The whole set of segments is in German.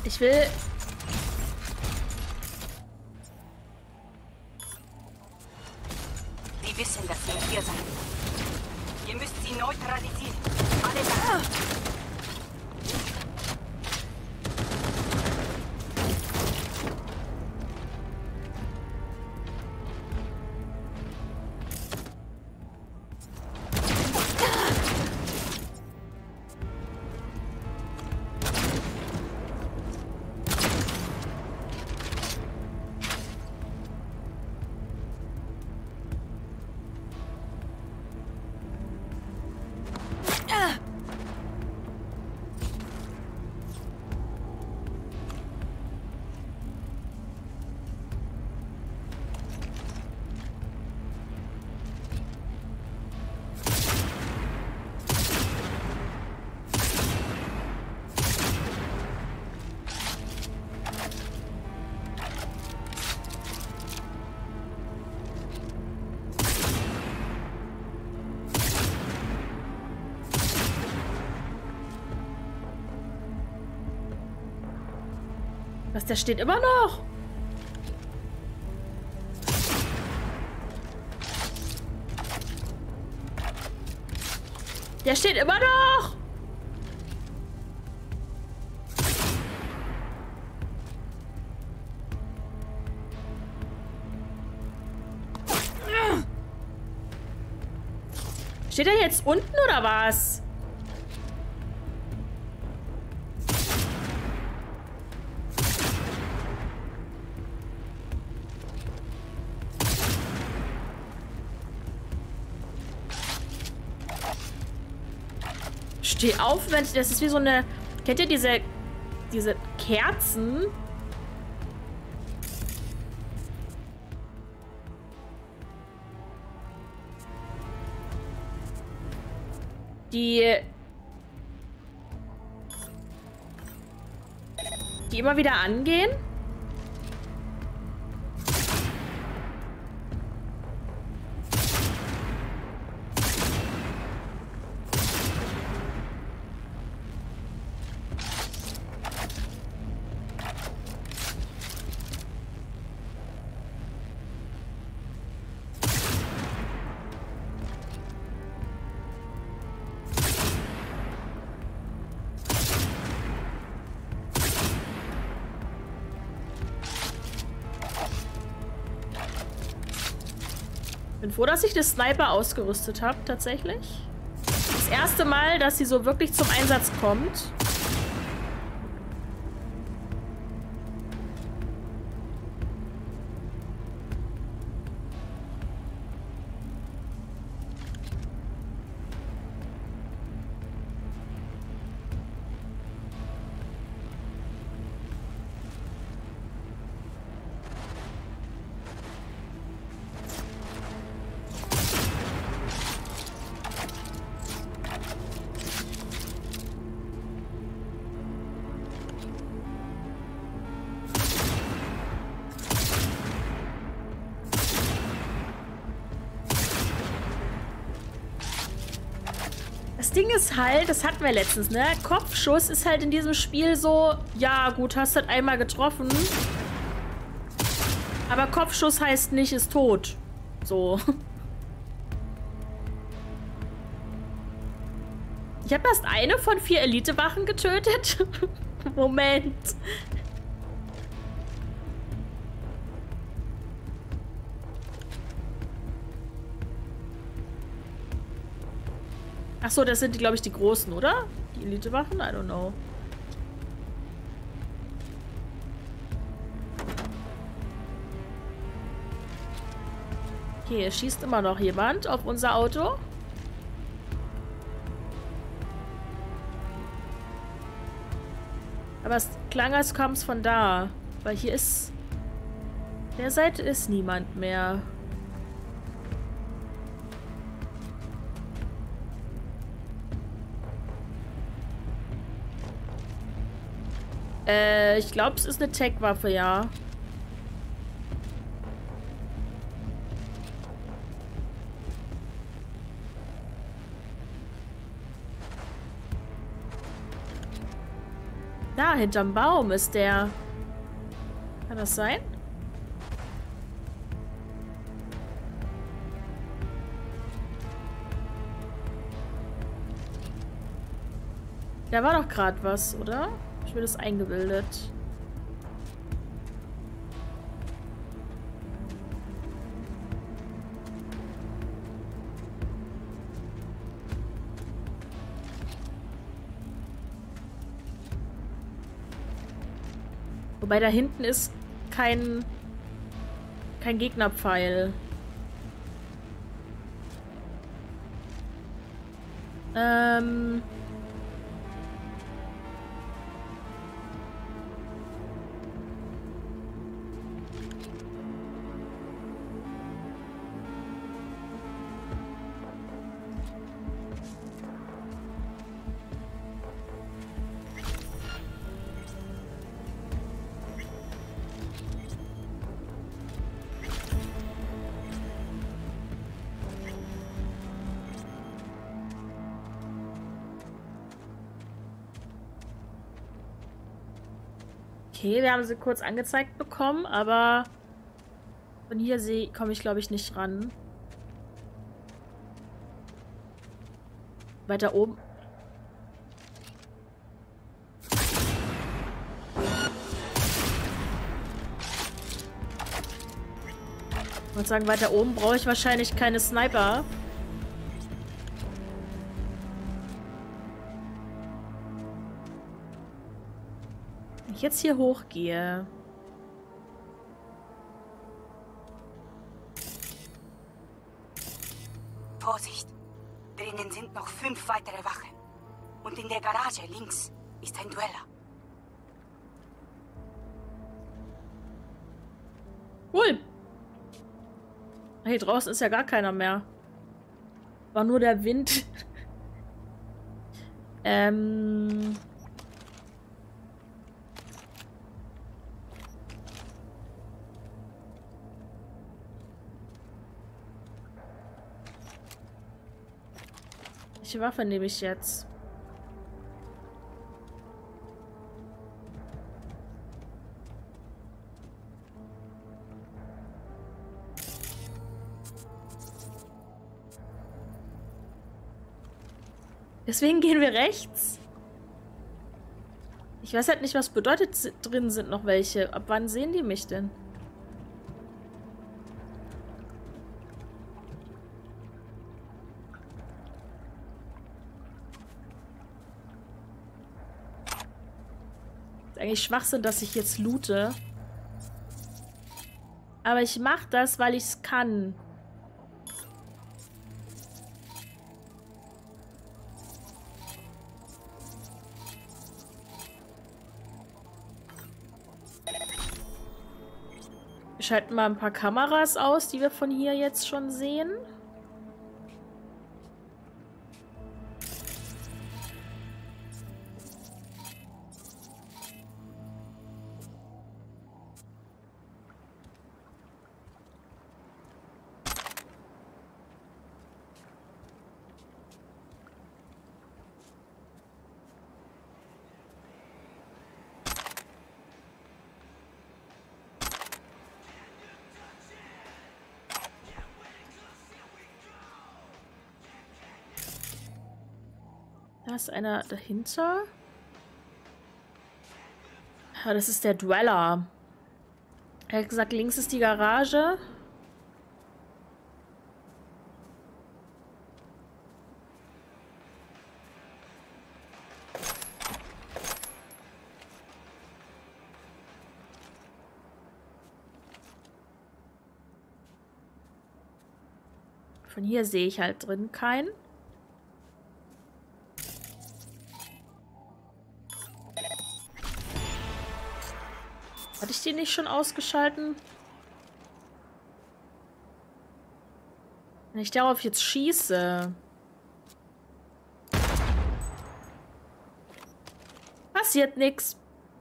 Ich will... Die wissen, dass wir hier sind. Ihr müsst sie neutralisieren. Alle da. Was, der steht immer noch? Der steht immer noch! Steht er jetzt unten oder was? Steh auf, wenn das ist wie so eine. Kennt ihr diese Kerzen? Die immer wieder angehen? Bin froh, dass ich den Sniper ausgerüstet habe, tatsächlich. Das erste Mal, dass sie so wirklich zum Einsatz kommt. Das Ding ist halt, das hatten wir letztens, ne? Kopfschuss ist halt in diesem Spiel so, ja gut, hast halt einmal getroffen. Aber Kopfschuss heißt nicht, ist tot. So. Ich habe erst eine von 4 Elitewachen getötet. Moment. Ach so, das sind, glaube ich, die großen, oder? Die Elitewachen? I don't know. Okay, es schießt immer noch jemand auf unser Auto. Aber es klang, als kam es von da. Weil hier ist... Der Seite ist niemand mehr. Ich glaube, es ist eine Tech-Waffe, ja. Da, hinterm Baum ist der. Kann das sein? Da war doch gerade was, oder? Ich bin das eingebildet. Wobei da hinten ist kein Gegnerpfeil. Okay, wir haben sie kurz angezeigt bekommen, aber von hier komme ich, glaube ich, nicht ran. Weiter oben. Ich würde sagen, weiter oben brauche ich wahrscheinlich keine Sniper. Wenn ich jetzt hier hochgehe. Vorsicht! Drinnen sind noch 5 weitere Wachen. Und in der Garage links ist ein Dueller. Cool. Hier draußen ist ja gar keiner mehr. War nur der Wind. Welche Waffe nehme ich jetzt? Deswegen gehen wir rechts. Ich weiß halt nicht, was bedeutet, drin sind noch welche. Ab wann sehen die mich denn? Ist eigentlich Schwachsinn, dass ich jetzt loote. Aber ich mache das, weil ich es kann. Wir schalten mal ein paar Kameras aus, die wir von hier jetzt schon sehen. Da ist einer dahinter. Ja, das ist der Dweller. Er hat gesagt, links ist die Garage. Von hier sehe ich halt drin keinen. Hatte ich die nicht schon ausgeschalten? Wenn ich darauf jetzt schieße. Passiert nichts.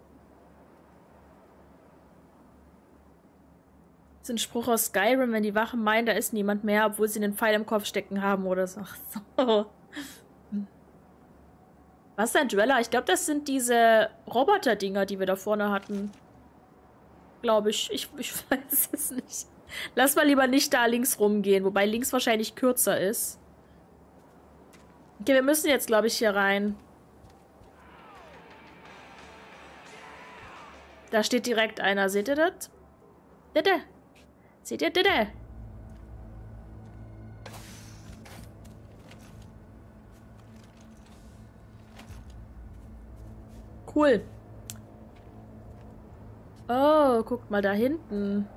Das ist ein Spruch aus Skyrim, wenn die Wachen meinen, da ist niemand mehr, obwohl sie einen Pfeil im Kopf stecken haben oder so. Ach so. Was ist ein Dweller? Ich glaube, das sind diese Roboter-Dinger, die wir da vorne hatten. Glaube ich. Ich weiß es nicht. Lass mal lieber nicht da links rumgehen, wobei links wahrscheinlich kürzer ist. Okay, wir müssen jetzt, glaube ich, hier rein. Da steht direkt einer. Seht ihr das? Bitte. Seht ihr, bitte? Cool. Oh, guckt mal da hinten.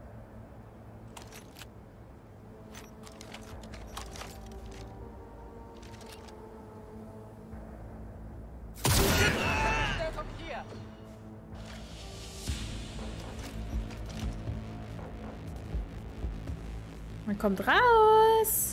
Man kommt raus.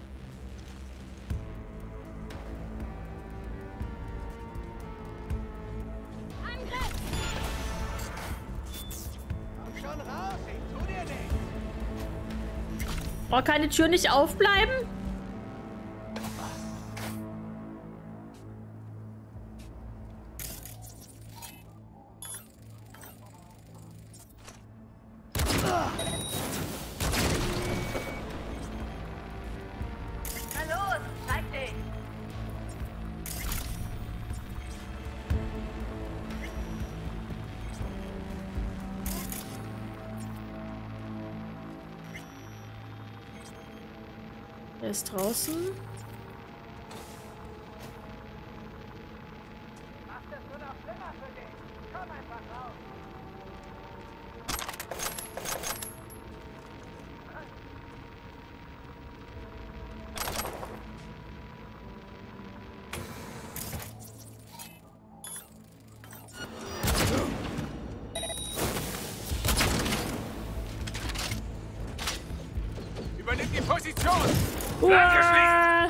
Oh, kann die Tür nicht aufbleiben? Hallo, zeig dich! Er ist draußen. Macht das nur noch schlimmer für dich. Komm einfach raus. Übernimmt die Position! Uah!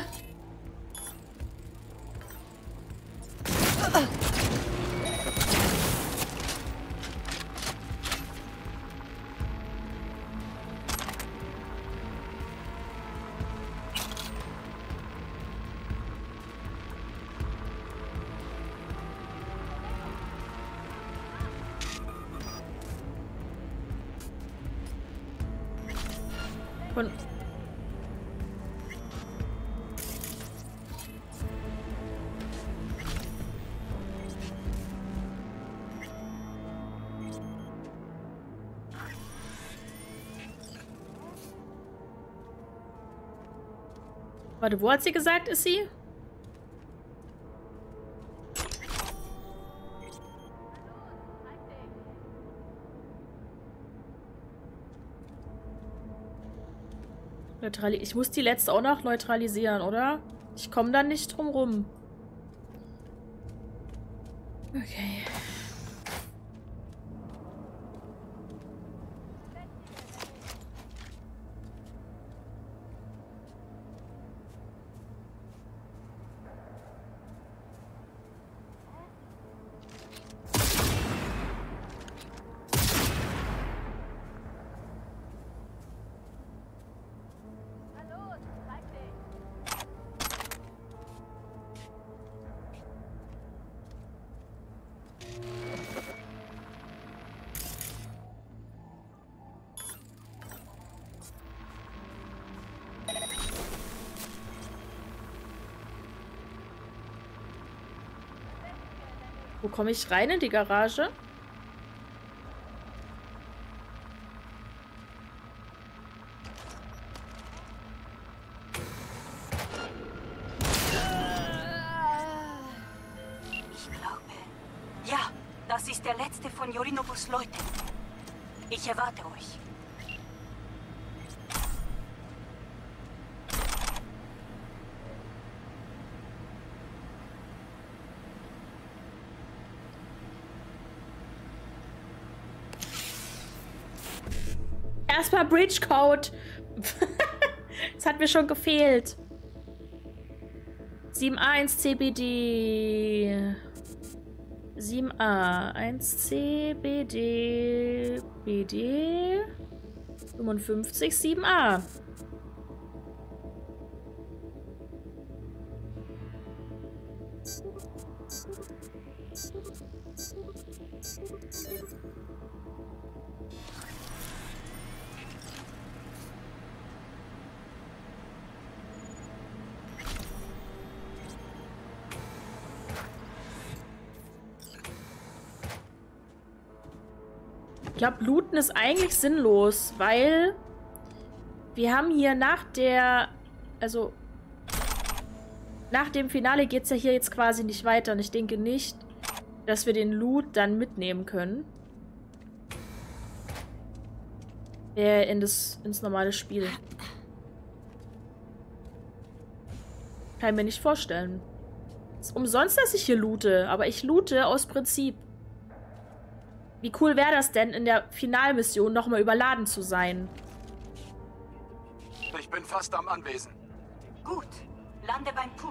Von Warte, wo hat sie gesagt, ist sie? Ich muss die letzte auch noch neutralisieren, oder? Ich komme da nicht drum rum. Okay. Wo komme ich rein in die Garage? Ich glaube, ja, das ist der letzte von Yorinobus Leuten. Ich erwarte euch. Erstmal Breach Code. Das hat mir schon gefehlt. 7A1 CBD. 7A1 CBD. BD. 55 7A. Ich glaube, looten ist eigentlich sinnlos, weil wir haben hier nach dem Finale geht es ja hier jetzt quasi nicht weiter. Und ich denke nicht, dass wir den Loot dann mitnehmen können. Ins normale Spiel. Kann ich mir nicht vorstellen. Es ist umsonst, dass ich hier loote, aber ich loote aus Prinzip. Wie cool wäre das denn, in der Finalmission nochmal überladen zu sein? Ich bin fast am Anwesen. Gut, lande beim Pool.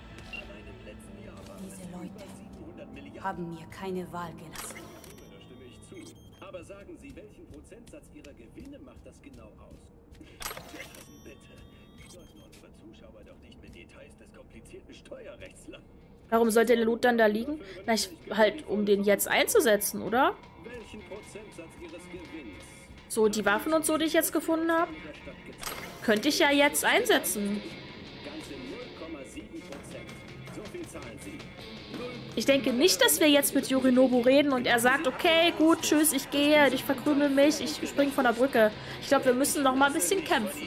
Diese Leute haben mir keine Wahl gelassen. Da stimme ich zu. Aber sagen Sie, welchen Prozentsatz Ihrer Gewinne macht das genau aus? Jefferson, bitte. Sollten unsere Zuschauer doch nicht mit Details des komplizierten Steuerrechts lang. Warum sollte der Loot dann da liegen? Na, halt, um den jetzt einzusetzen, oder? Welchen Prozentsatz Ihres Gewinns? So, die Waffen und so, die ich jetzt gefunden habe, könnte ich ja jetzt einsetzen. Ganze 0,7%. So viel zahlen Sie. Ich denke nicht, dass wir jetzt mit Yorinobu reden und er sagt, okay, gut, tschüss, ich gehe, ich verkrümel mich, ich springe von der Brücke. Ich glaube, wir müssen noch mal ein bisschen kämpfen.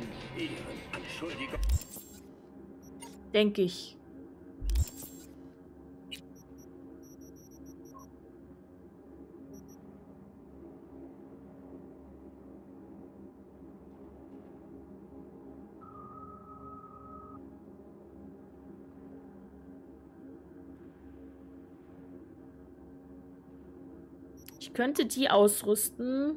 Denke ich. Ich könnte die ausrüsten.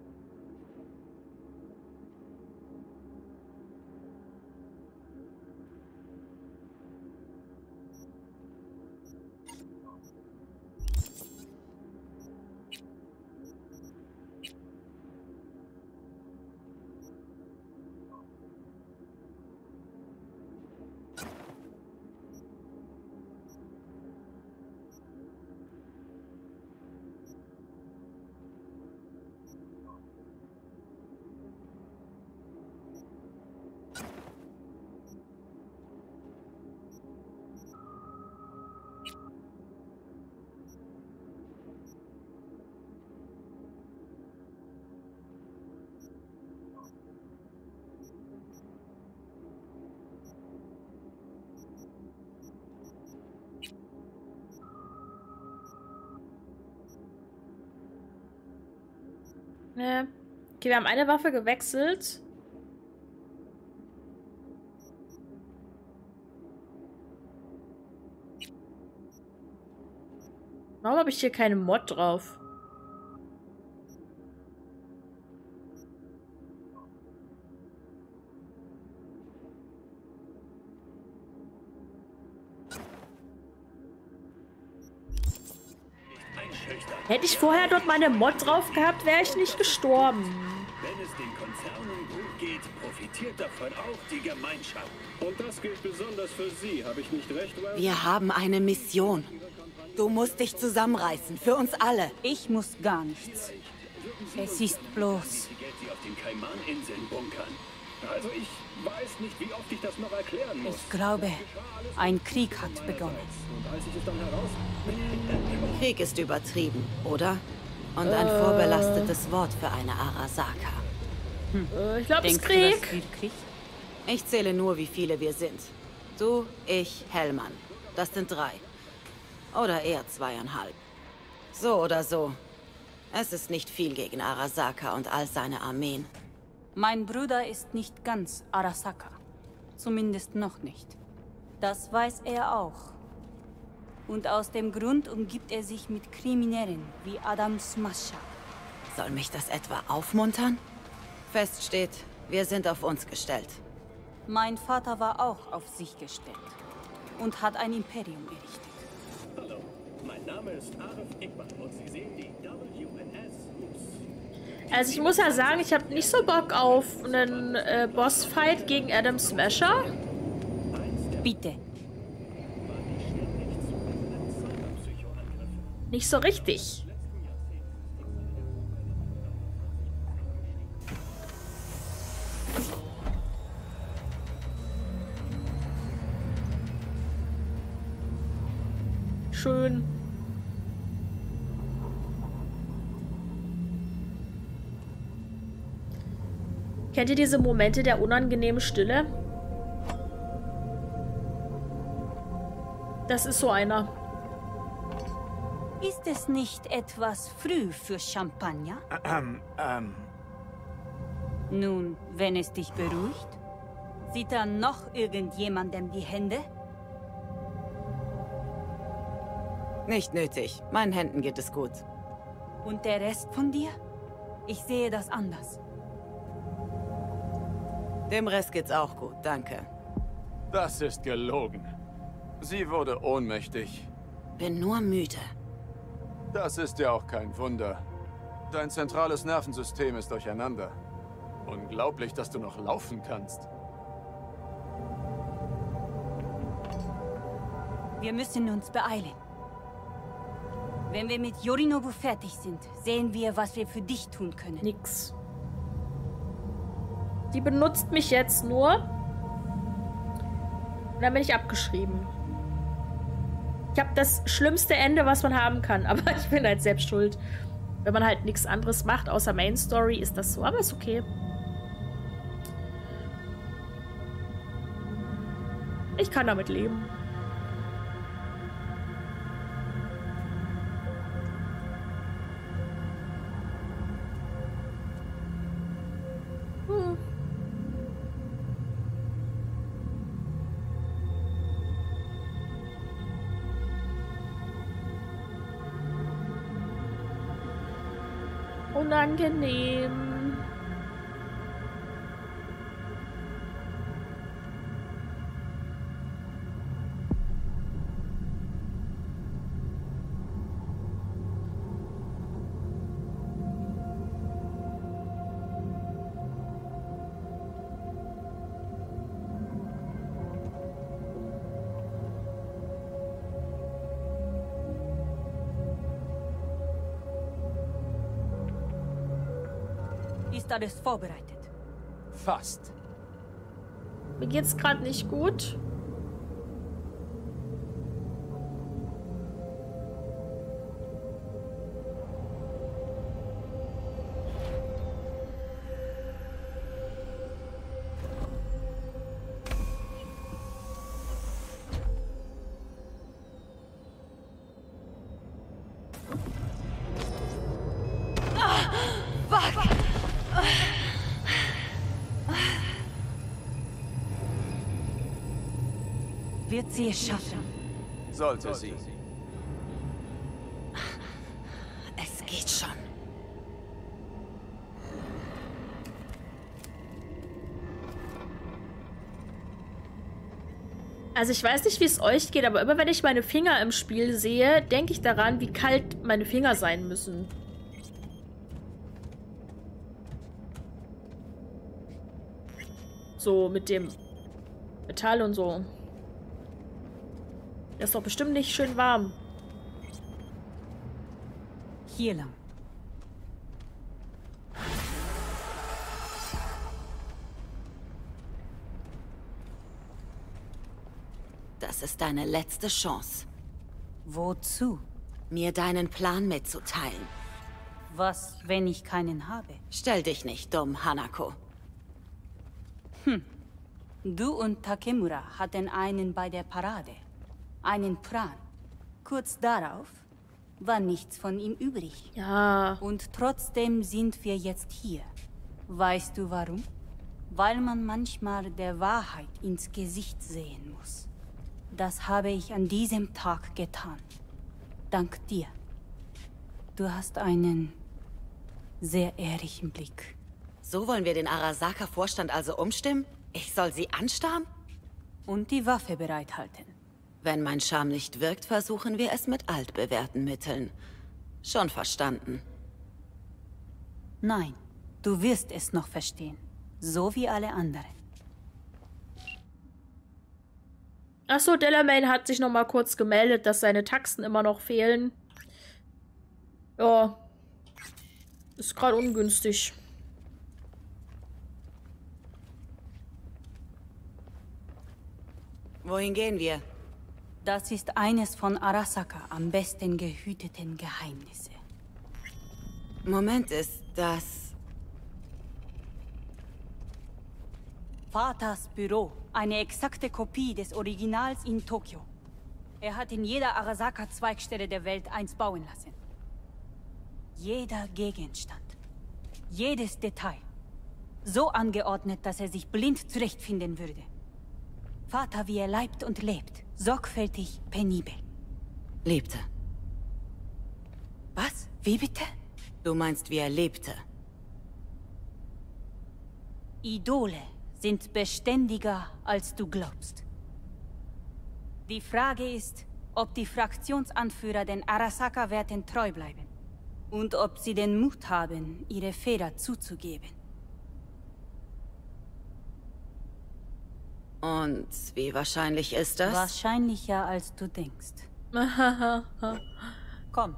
Okay, wir haben eine Waffe gewechselt. Warum habe ich hier keine Mod drauf? Hätte ich vorher dort meine Mod drauf gehabt, wäre ich nicht gestorben. Wenn es den Konzernen gut geht, profitiert davon auch die Gemeinschaft. Und das gilt besonders für Sie, habe ich nicht recht? Wir haben eine Mission. Du musst dich zusammenreißen, für uns alle. Ich muss gar nichts. Es ist bloß... Die Geld Sie auf den Kaimaninseln bunkern. Also ich weiß nicht, wie oft ich das noch erklären muss. Ich glaube, ein Krieg hat begonnen. Und als ich es dann heraus... Krieg ist übertrieben, oder? Und ein vorbelastetes Wort für eine Arasaka. Ich glaube, es ist Denkst du, das Krieg. wird Krieg? Ich zähle nur, wie viele wir sind. Du, ich, Hellmann. Das sind 3. Oder eher 2,5. So oder so. Es ist nicht viel gegen Arasaka und all seine Armeen. Mein Bruder ist nicht ganz Arasaka. Zumindest noch nicht. Das weiß er auch. Und aus dem Grund umgibt er sich mit Kriminellen wie Adam Smasher. Soll mich das etwa aufmuntern? Fest steht, wir sind auf uns gestellt. Mein Vater war auch auf sich gestellt und hat ein Imperium errichtet. Hallo, mein Name ist Arif Ikman und Sie sehen die WNS Hoops. Also ich muss ja sagen, ich habe nicht so Bock auf einen Bossfight gegen Adam Smasher. Bitte. Nicht so richtig. Schön. Kennt ihr diese Momente der unangenehmen Stille? Das ist so einer. Ist es nicht etwas früh für Champagner? Nun, wenn es dich beruhigt, sieht da noch irgendjemandem die Hände? Nicht nötig. Meinen Händen geht es gut. Und der Rest von dir? Ich sehe das anders. Dem Rest geht's auch gut, danke. Das ist gelogen. Sie wurde ohnmächtig. Bin nur müde. Das ist ja auch kein Wunder. Dein zentrales Nervensystem ist durcheinander. Unglaublich, dass du noch laufen kannst. Wir müssen uns beeilen. Wenn wir mit Yorinobu fertig sind, sehen wir, was wir für dich tun können. Nix. Die benutzt mich jetzt nur. Und dann bin ich abgeschrieben. Ich habe das schlimmste Ende, was man haben kann. Aber ich bin halt selbst schuld. Wenn man halt nichts anderes macht, außer Main Story, ist das so. Aber ist okay. Ich kann damit leben. Unangenehm. Ist alles vorbereitet? Fast. Mir geht's gerade nicht gut. Wird sie es schaffen? Sollte sie. Es geht schon. Also ich weiß nicht, wie es euch geht, aber immer wenn ich meine Finger im Spiel sehe, denke ich daran, wie kalt meine Finger sein müssen. So mit dem Metall und so. Das ist doch bestimmt nicht schön warm. Hier lang. Das ist deine letzte Chance, Wozu? mir deinen Plan mitzuteilen. Was, wenn ich keinen habe? Stell dich nicht dumm, Hanako. Du und Takemura hatten einen bei der Parade. Einen Plan. Kurz darauf war nichts von ihm übrig. Ja. Und trotzdem sind wir jetzt hier. Weißt du warum? Weil man manchmal der Wahrheit ins Gesicht sehen muss. Das habe ich an diesem Tag getan. Dank dir. Du hast einen sehr ehrlichen Blick. So wollen wir den Arasaka-Vorstand also umstimmen? Ich soll sie anstarren? Und die Waffe bereithalten. Wenn mein Charme nicht wirkt, versuchen wir es mit altbewährten Mitteln. Schon verstanden. Nein, du wirst es noch verstehen. So wie alle anderen. Achso, Delamain hat sich noch mal kurz gemeldet, dass seine Taxen immer noch fehlen. Ja. Ist gerade ungünstig. Wohin gehen wir? Das ist eines von Arasaka am besten gehüteten Geheimnisse. Moment, ist das... Vaters Büro. Eine exakte Kopie des Originals in Tokio. Er hat in jeder Arasaka-Zweigstelle der Welt eins bauen lassen. Jeder Gegenstand. Jedes Detail. So angeordnet, dass er sich blind zurechtfinden würde. Vater, wie er leibt und lebt. Sorgfältig, penibel. Lebte. Was? Wie bitte? Du meinst, wie er lebte. Idole sind beständiger, als du glaubst. Die Frage ist, ob die Fraktionsanführer den Arasaka-Werten treu bleiben. Und ob sie den Mut haben, ihre Fehler zuzugeben. Und wie wahrscheinlich ist das? Wahrscheinlicher, als du denkst. Komm.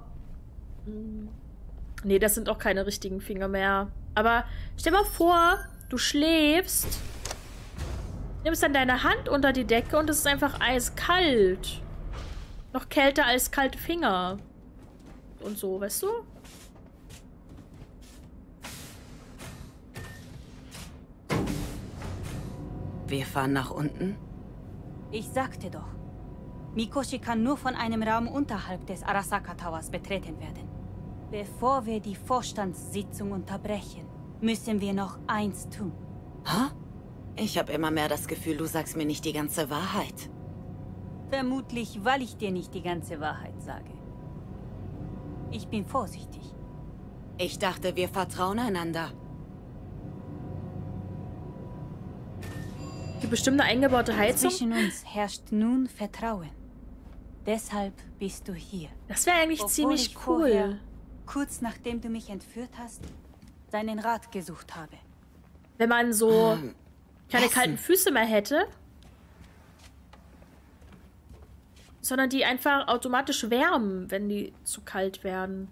Nee, das sind auch keine richtigen Finger mehr. Aber stell mal vor, du schläfst, nimmst dann deine Hand unter die Decke und es ist einfach eiskalt. Noch kälter als kalte Finger. Und so, weißt du? Wir fahren nach unten? Ich sagte doch. Mikoshi kann nur von einem Raum unterhalb des Arasaka Towers betreten werden. Bevor wir die Vorstandssitzung unterbrechen, müssen wir noch eins tun. Hä? Ich habe immer mehr das Gefühl, du sagst mir nicht die ganze Wahrheit. Vermutlich, weil ich dir nicht die ganze Wahrheit sage. Ich bin vorsichtig. Ich dachte, wir vertrauen einander. Die bestimmte eingebaute Heizung? Zwischen uns herrscht nun Vertrauen. Deshalb bist du hier. Das wäre eigentlich Obwohl ziemlich ich cool. vorher, kurz nachdem du mich entführt hast, deinen Rat gesucht habe. Wenn man so keine Essen. kalten Füße mehr hätte. Sondern die einfach automatisch wärmen, wenn die zu kalt werden.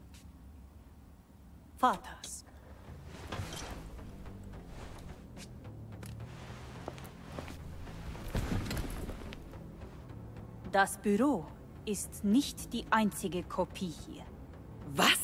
Vaters. Das Büro ist nicht die einzige Kopie hier. Was?